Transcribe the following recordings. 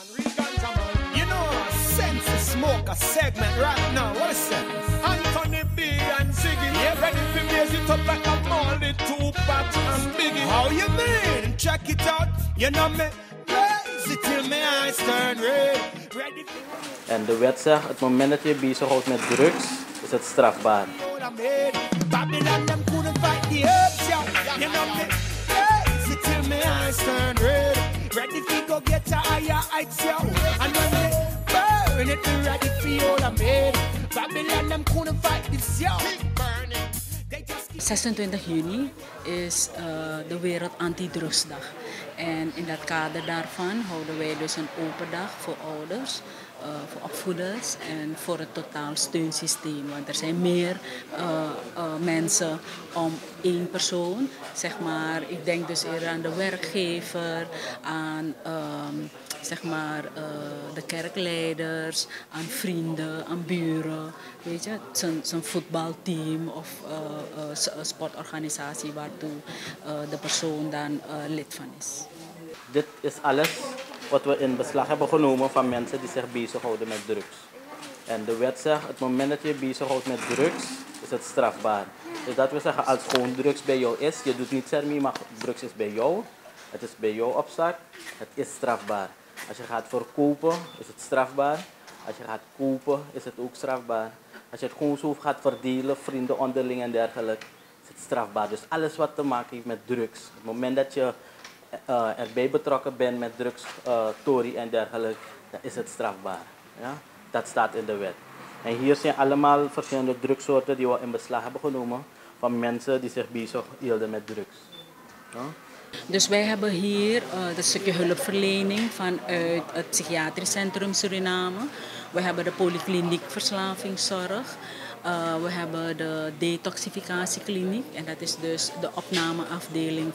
You know, sense the smoke a segment right now. What is that? Anthony B and Ziggy. Yeah, ready to raise it up like a Molly, Tupac and Biggie. How you mean? Check it out. You know me. Lazy till my eyes turn red. Ready for... En de wet zegt, het moment dat je bezighoudt met drugs, is het strafbaar. Babylon them couldn't fight the herbs, yeah. You know me. Lazy till my eyes turn red. Ready to go get to higher heights, yo. And when they burn it, be ready for all I made. Babylon them couldn't fight this, yo. Keep burning. 26 juni is de Wereld Antidrugsdag. En in dat kader daarvan houden wij dus een open dag voor ouders, voor opvoeders en voor het totaal steunsysteem. Want er zijn meer mensen om één persoon, zeg maar. Ik denk dus eerder aan de werkgever, aan zeg maar, de kerkleiders, aan vrienden, aan buren. Weet je, zijn voetbalteam of een sportorganisatie waartoe de persoon dan lid van is. Dit is alles wat we in beslag hebben genomen van mensen die zich bezighouden met drugs. En de wet zegt, het moment dat je bezighoudt met drugs, is het strafbaar. Dus dat wil zeggen, als gewoon drugs bij jou is, je doet niet ermee, maar drugs is bij jou, het is bij jou op zak, het is strafbaar. Als je gaat verkopen, is het strafbaar. Als je gaat kopen, is het ook strafbaar. Als je het gewoon zo gaat verdelen, vrienden onderling en dergelijke, is het strafbaar. Dus alles wat te maken heeft met drugs. Op het moment dat je erbij betrokken bent met drugs, tori en dergelijke, dan is het strafbaar. Ja? Dat staat in de wet. En hier zijn allemaal verschillende drugssoorten die we in beslag hebben genomen van mensen die zich bezig hielden met drugs. Ja? Dus wij hebben hier een stukje hulpverlening vanuit het Psychiatrisch Centrum Suriname. We hebben de polykliniek verslavingszorg. We hebben de detoxificatiekliniek en dat is dus de opnameafdeling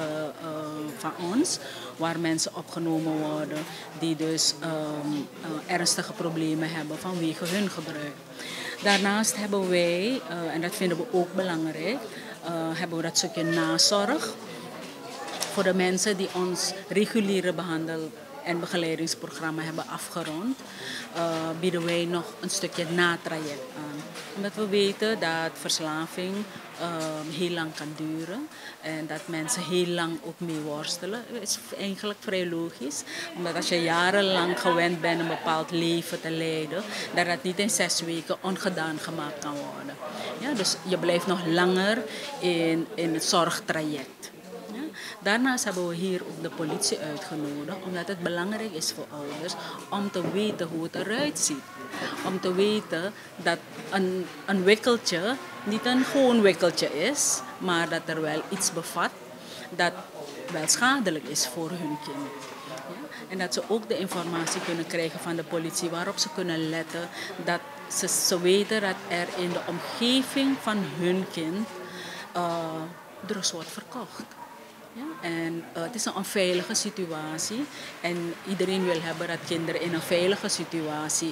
van ons, waar mensen opgenomen worden die dus ernstige problemen hebben vanwege hun gebruik. Daarnaast hebben wij, en dat vinden we ook belangrijk, hebben we dat stukje nazorg. Voor de mensen die ons reguliere behandel- en begeleidingsprogramma hebben afgerond, bieden wij nog een stukje natraject aan. Omdat we weten dat verslaving heel lang kan duren en dat mensen heel lang ook mee worstelen. Dat is eigenlijk vrij logisch, omdat als je jarenlang gewend bent een bepaald leven te leiden, dat het niet in 6 weken ongedaan gemaakt kan worden. Ja, dus je blijft nog langer in het zorgtraject. Daarnaast hebben we hier ook de politie uitgenodigd, omdat het belangrijk is voor ouders om te weten hoe het eruit ziet. Om te weten dat een wikkeltje niet een gewoon wikkeltje is, maar dat er wel iets bevat dat wel schadelijk is voor hun kind. Ja? En dat ze ook de informatie kunnen krijgen van de politie waarop ze kunnen letten dat ze weten dat er in de omgeving van hun kind drugs wordt verkocht. Ja, en het is een onveilige situatie en iedereen wil hebben dat kinderen in een veilige situatie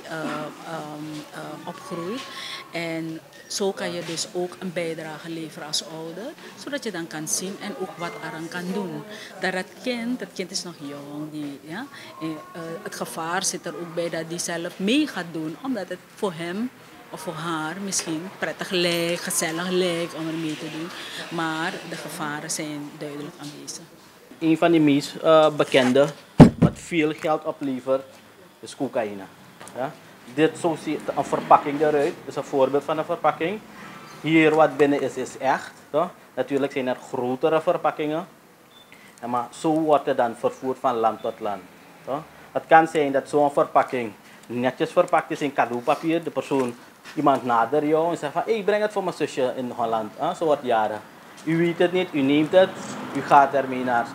opgroeien. En zo kan je dus ook een bijdrage leveren als ouder, zodat je dan kan zien en ook wat eraan kan doen. Dat het kind is nog jong, het gevaar zit er ook bij dat die zelf mee gaat doen, omdat het voor hem of voor haar misschien prettig lijkt, gezellig lijkt om er mee te doen. Maar de gevaren zijn duidelijk aanwezig. Een van de meest bekende, wat veel geld oplevert, is cocaïne. Ja? Dit zo ziet een verpakking eruit. Dit is een voorbeeld van een verpakking. Hier wat binnen is echt. Toch? Natuurlijk zijn er grotere verpakkingen. Ja, maar zo wordt het dan vervoerd van land tot land. Toch? Het kan zijn dat zo'n verpakking netjes verpakt is in cadeaupapier. De persoon, iemand nadert jou en zegt van, hey, breng het voor mijn zusje in Holland. Zo wordt jaren. U weet het niet, u neemt het, u gaat ermee naar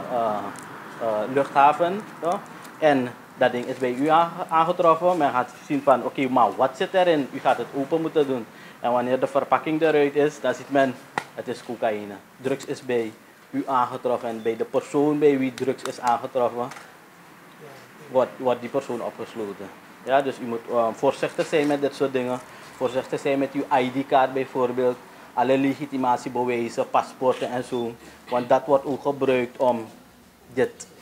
luchthaven. Toch? En dat ding is bij u aangetroffen. Men gaat zien van, oké, maar wat zit erin? U gaat het open moeten doen. En wanneer de verpakking eruit is, dan ziet men, het is cocaïne. Drugs is bij u aangetroffen en bij de persoon bij wie drugs is aangetroffen, wordt die persoon opgesloten. Ja, dus u moet voorzichtig zijn met dit soort dingen. Voorzichtig zijn met uw ID-kaart bijvoorbeeld. Alle legitimatiebewijzen, paspoorten en zo. Want dat wordt ook gebruikt om dit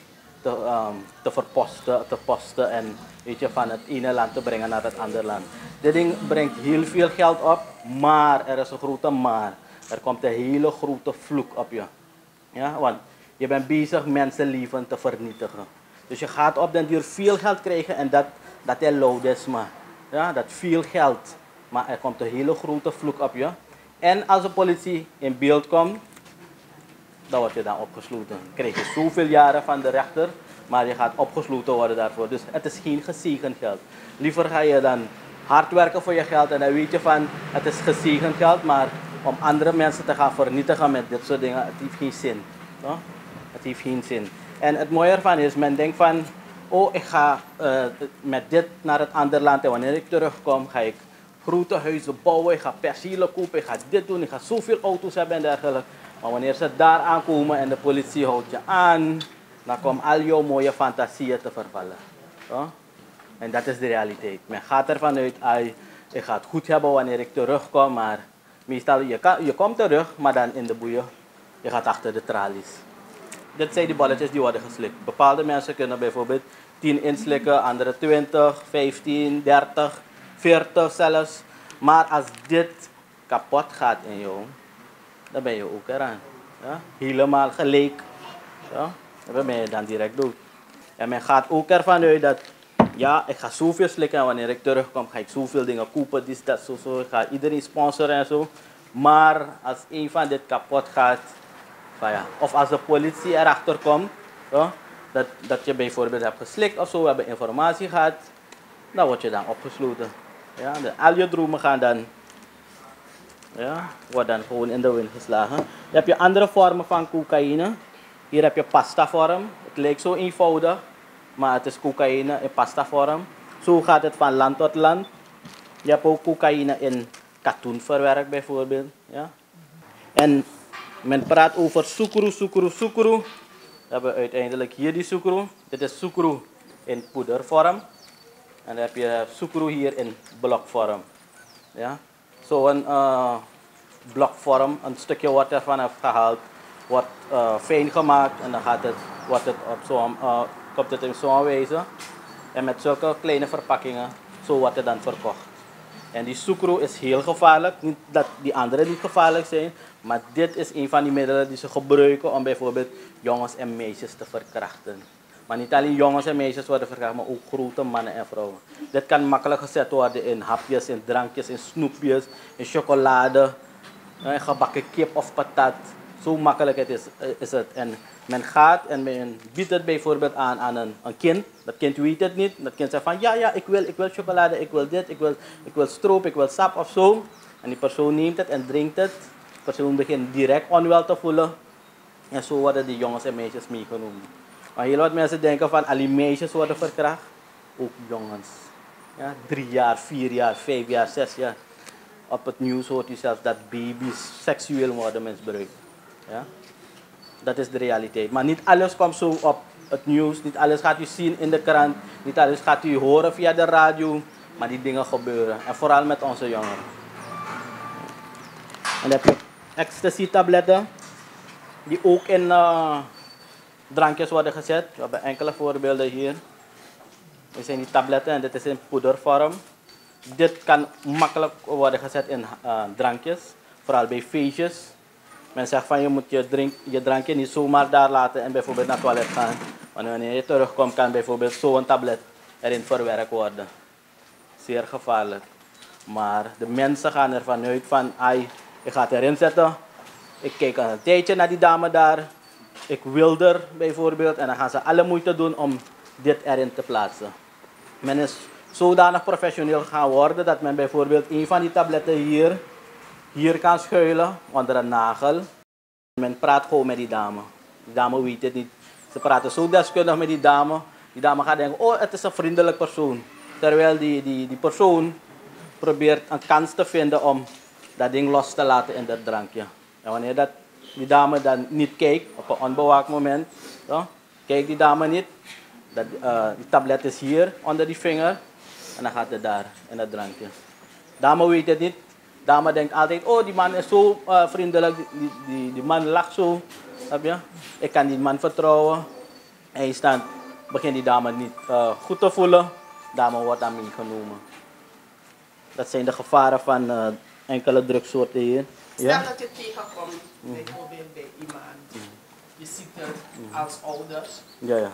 te verposten, te posten en weet je, van het ene land te brengen naar het andere land. Dit ding brengt heel veel geld op, maar er is een grote maar. Er komt een hele grote vloek op je. Ja, want je bent bezig mensenleven te vernietigen. Dus je gaat op den duur veel geld krijgen en dat is loudesma. Ja, dat veel geld. Maar er komt een hele grote vloek op je. En als de politie in beeld komt, dan word je dan opgesloten. Dan krijg je zoveel jaren van de rechter, maar je gaat opgesloten worden daarvoor. Dus het is geen gezegend geld. Liever ga je dan hard werken voor je geld en dan weet je van het is gezegend geld, maar om andere mensen te gaan vernietigen met dit soort dingen, het heeft geen zin. No? Het heeft geen zin. En het mooie ervan is, men denkt van, oh ik ga met dit naar het andere land en wanneer ik terugkom ga ik grote huizen bouwen, ik ga percelen kopen, ik ga dit doen, ik ga zoveel auto's hebben en dergelijke. Maar wanneer ze daar aankomen en de politie houdt je aan, dan komen al jouw mooie fantasieën te vervallen. No? En dat is de realiteit. Men gaat ervan uit, ik ga het goed hebben wanneer ik terugkom, maar meestal je komt terug, maar dan in de boeien, je gaat achter de tralies. Dit zijn die balletjes die worden geslikt. Bepaalde mensen kunnen bijvoorbeeld 10 inslikken, andere 20, 15, 30, 40 zelfs. Maar als dit kapot gaat in jou, dan ben je ook eraan. Ja? Helemaal gelijk. Ja? Dan ben je dan direct dood. En men gaat ook ervan uit dat, ja, ik ga zoveel slikken en wanneer ik terugkom ga ik zoveel dingen kopen, dit, dat, zo. Ik ga iedereen sponsoren en zo. Maar als een van dit kapot gaat, ja, of als de politie erachter komt, ja, dat je bijvoorbeeld hebt geslikt of zo, we hebben informatie gehad, dan word je dan opgesloten. Ja, al je dromen gaan dan, ja, wordt dan gewoon in de wind geslagen. Je hebt je andere vormen van cocaïne. Hier heb je pasta vorm. Het lijkt zo eenvoudig, maar het is cocaïne in pasta vorm. Zo gaat het van land tot land. Je hebt ook cocaïne in katoen verwerkt bijvoorbeeld. Ja. En men praat over sucru. We hebben uiteindelijk hier die sucru. Dit is sucru in poedervorm. En dan heb je sucru hier in blokvorm. Ja. Zo'n blokvorm, een stukje wordt ervan afgehaald, wordt fijn gemaakt en dan komt het in zo'n wijze. En met zulke kleine verpakkingen, zo wordt het dan verkocht. En die sucru is heel gevaarlijk. Niet dat die anderen niet gevaarlijk zijn, maar dit is een van die middelen die ze gebruiken om bijvoorbeeld jongens en meisjes te verkrachten. Maar niet alleen jongens en meisjes worden verkracht, maar ook grote mannen en vrouwen. Dit kan makkelijk gezet worden in hapjes, in drankjes, in snoepjes, in chocolade, in gebakken kip of patat. Zo makkelijk is het. En men gaat en men biedt het bijvoorbeeld aan een kind. Dat kind weet het niet. Dat kind zegt van ja, ik wil chocolade, ik wil dit, ik wil stroop, ik wil sap of zo. En die persoon neemt het en drinkt het. De persoon begint direct onwel te voelen. En zo worden die jongens en meisjes meegenomen. Maar heel wat mensen denken van alle meisjes worden verkracht. Ook jongens. Ja, 3 jaar, 4 jaar, 5 jaar, 6 jaar. Op het nieuws hoort u zelfs dat baby's seksueel worden misbruikt. Ja? Dat is de realiteit. Maar niet alles komt zo op het nieuws. Niet alles gaat u zien in de krant. Niet alles gaat u horen via de radio. Maar die dingen gebeuren. En vooral met onze jongeren. En dan heb je ecstasy-tabletten. Die ook in drankjes worden gezet. We hebben enkele voorbeelden hier. Dit zijn die tabletten en dit is in poedervorm. Dit kan makkelijk worden gezet in drankjes. Vooral bij feestjes. Men zegt van je moet je drankje niet zomaar daar laten en bijvoorbeeld naar het toilet gaan. Want wanneer je terugkomt kan bijvoorbeeld zo'n tablet erin verwerkt worden. Zeer gevaarlijk. Maar de mensen gaan ervan uit van ik ga het erin zetten. Ik kijk een tijdje naar die dame daar. Ik wil er bijvoorbeeld en dan gaan ze alle moeite doen om dit erin te plaatsen. Men is zodanig professioneel gaan worden dat men bijvoorbeeld een van die tabletten hier kan schuilen onder een nagel. Men praat gewoon met die dame. Die dame weet het niet. Ze praten zo deskundig met die dame. Die dame gaat denken, oh het is een vriendelijk persoon. Terwijl die persoon probeert een kans te vinden om dat ding los te laten in dat drankje. En wanneer die dame dan niet kijkt, op een onbewaakt moment, kijkt die dame niet. Die tablet is hier onder die vinger en dan gaat het daar in dat drankje. Dame weet het niet. Dame denkt altijd, oh die man is zo vriendelijk, die man lacht zo. Snap je? Ik kan die man vertrouwen. Hij staat begint die dame niet goed te voelen, dame wordt dan meegenomen. Dat zijn de gevaren van enkele drugssoorten hier. Stel Ja? dat je tegenkomt, bijvoorbeeld bij iemand, je ziet het als ouders. Ja.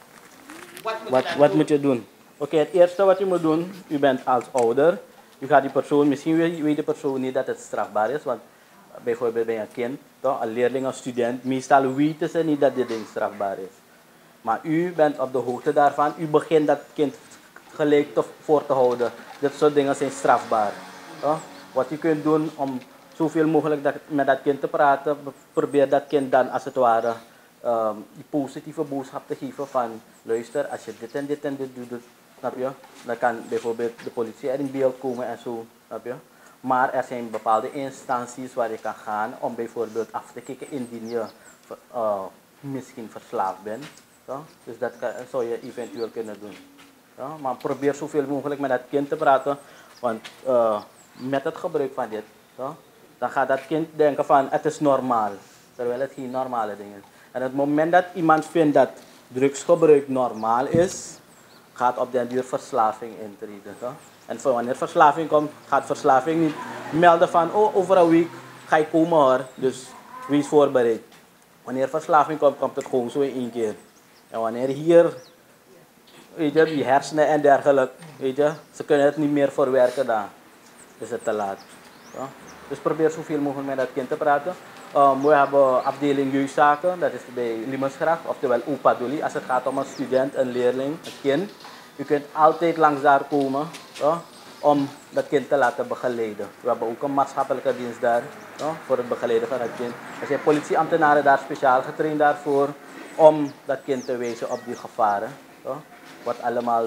Wat Wat moet je doen? Oké, het eerste wat je moet doen, u bent als ouder, u gaat die persoon, misschien weet de persoon niet dat het strafbaar is, want bijvoorbeeld bij een kind, toch, een leerling, een student, meestal weten ze niet dat dit ding strafbaar is. Maar u bent op de hoogte daarvan, u begint dat kind gelijk voor te houden. Dit soort dingen zijn strafbaar. Toch? Wat je kunt doen om zoveel mogelijk met dat kind te praten, probeer dat kind dan als het ware die positieve boodschap te geven van luister, als je dit en dit en dit doet, snap je? Dan kan bijvoorbeeld de politie er in beeld komen en zo, snap je? Maar er zijn bepaalde instanties waar je kan gaan om bijvoorbeeld af te kijken indien je misschien verslaafd bent. Toch? Dus dat zou je eventueel kunnen doen. Ja? Maar probeer zoveel mogelijk met dat kind te praten, want met het gebruik van dit, toch? Dan gaat dat kind denken van het is normaal, terwijl het geen normale ding is. En het moment dat iemand vindt dat drugsgebruik normaal is, gaat op den duur verslaving intreden. Toch? En wanneer verslaving komt, gaat verslaving niet melden van oh, over een week ga je komen hoor, dus wees voorbereid. Wanneer verslaving komt, komt het gewoon zo in één keer. En wanneer hier, weet je, die hersenen en dergelijke, weet je, ze kunnen het niet meer verwerken, dan is het te laat. Ja? Dus probeer zoveel mogelijk met dat kind te praten. We hebben afdeling jeugdzaken, dat is bij Limensgraaf, oftewel Opa Dully. Als het gaat om een student, een leerling, een kind. U kunt altijd langs daar komen om dat kind te laten begeleiden. We hebben ook een maatschappelijke dienst daar voor het begeleiden van dat kind. Er zijn politieambtenaren daar speciaal getraind daarvoor om dat kind te wijzen op die gevaren. Wat allemaal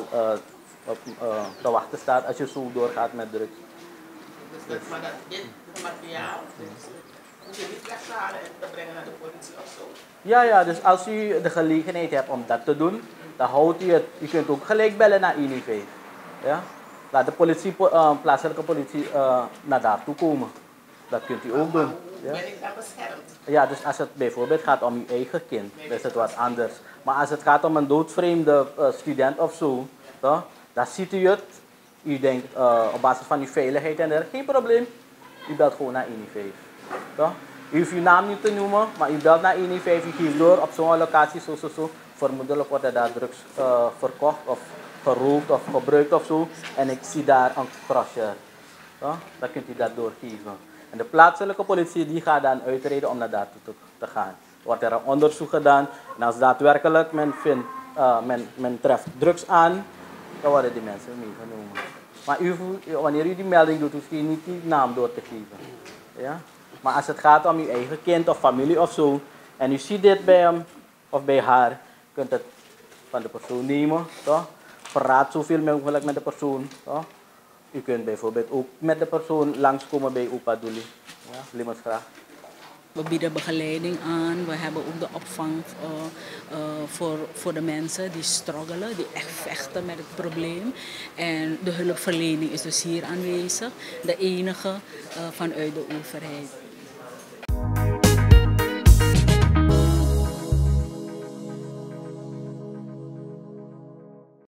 te wachten staat als je zo doorgaat met drugs. Dus maar dit materiaal moet je niet weghalen en te brengen naar de politie of zo. Ja, dus als u de gelegenheid hebt om dat te doen, dan houdt u het. U kunt ook gelijk bellen naar 115. Ja? Laat de politie, plaatselijke politie naar daartoe komen. Dat kunt u ook doen. Ja? Ben ik dan beschermd? Ja, dus als het bijvoorbeeld gaat om uw eigen kind, dan is het wat anders. Maar als het gaat om een doodvreemde student of zo, dan ziet u het. U denkt op basis van uw veiligheid en dergelijke, geen probleem. U belt gewoon naar 115. U hoeft uw naam niet te noemen, maar u belt naar 115, u geeft door op zo'n locatie, zo. Vermoedelijk wordt er daar drugs verkocht of gerookt of gebruikt of zo. En ik zie daar een crusher. Dan kunt u dat doorgeven. En de plaatselijke politie die gaat dan uitrijden om naar daartoe te gaan. Wordt er een onderzoek gedaan en als daadwerkelijk men vindt, men treft drugs aan, dan worden die mensen meegenomen. Maar wanneer u die melding doet, hoeft u niet die naam door te geven. Ja? Maar als het gaat om uw eigen kind of familie of zo, en u ziet dit bij hem of bij haar, kunt het van de persoon nemen. Toch? Praat zoveel mogelijk met de persoon. Toch? U kunt bijvoorbeeld ook met de persoon langskomen bij Opa Dully. Ja, Limensgraaf. We bieden begeleiding aan. We hebben ook de opvang voor de mensen die struggelen, die echt vechten met het probleem. En de hulpverlening is dus hier aanwezig. De enige vanuit de overheid.